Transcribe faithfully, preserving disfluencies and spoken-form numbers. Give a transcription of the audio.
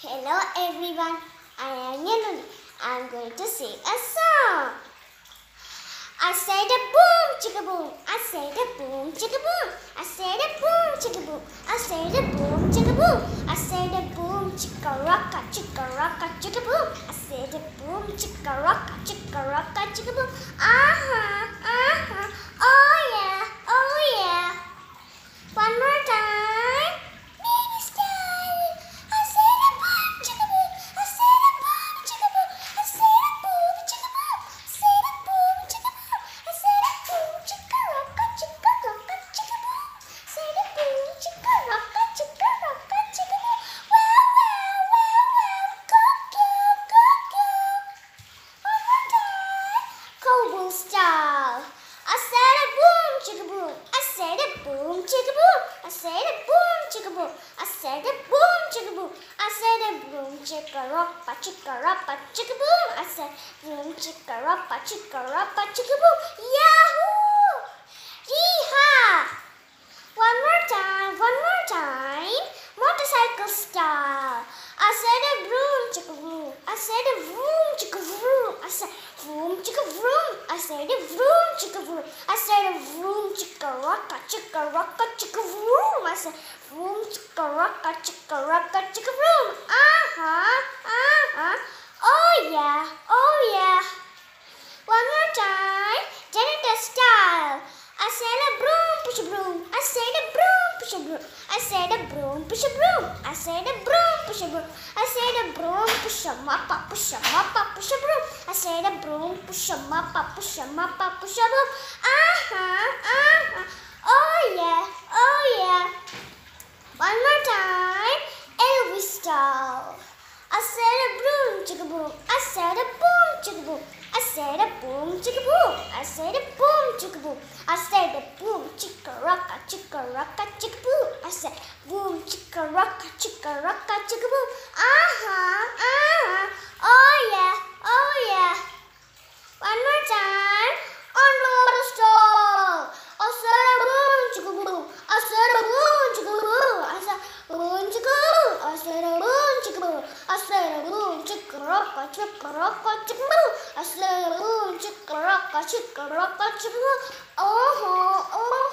Hello everyone, I am Yanuni. I am going to sing a song. I said a boom chicka boom. I said a boom chicka boom. I said a boom chicka boom. I said a boom chicka boom. I said a boom chicka rocka chicka rocka chicka boom. I said a boom chicka rocka chicka rocka chicka boom. Uh-huh, uh-huh. Oh yeah, oh yeah. One more time. Baby style. I said a boom chicka boom. I said a boom chicka boom. I said a boom chicka boom. I said a boom chicka boom. I said a boom chicka rocka chicka rocka chicka boom. Said a boom chicka rocka chicka rocka chicka boom. Wow wow wow wow. Go go go go. One more time. Cowboy style. I said a boom chicka boom. I said a boom chicka boom. I said a boom chicka boom. I said a boom chicka boom. I said a boom chicka rocka chicka rocka chicka boom. I said boom chicka rocka chicka rocka chicka boom. Yahoo! Yeehaw! One more time, one more time. Motorcycle style. I said a vroom chicka vroom. I said a vroom chicka vroom. I said vroom chicka vroom. I said a vroom chicka vroom. I said a vroom chicka rocka chicka rocka chicka vroom. I said vroom chicka rocka chicka rocka chicka vroom. Uh-huh, uh-huh. Oh yeah, oh yeah. One more time. Janitor style. I said a broom push a broom. I said a broom push a broom. I said a broom push a broom. I said a broom push a broom. I said a broom push a mop up push a mop up push a broom. I said a broom push a mop up push a mop up push a broom. Uh-huh, uh-huh. Oh yeah, oh yeah. One more time. Elvis style. I said a broom chicka boom. I said a boom chicka boom. I said a boom chicka boom. I said a boom chicka boom. I said a boom chicka rocka chicka rocka chicka boom. I said boom chicka rocka chicka rocka chicka boom. Uh-huh, uh-huh. Oh yeah, oh yeah. One more time. Underwater stall. I said a boom chicka boom. I said a boom chicka boom. I said boom chicka boom. I said a boom chicka boom. I said a boom chicka rocka chicka rocka chicka boom. I said a boom chicka rocka chicka rocka chicka boom. Oh, oh, oh.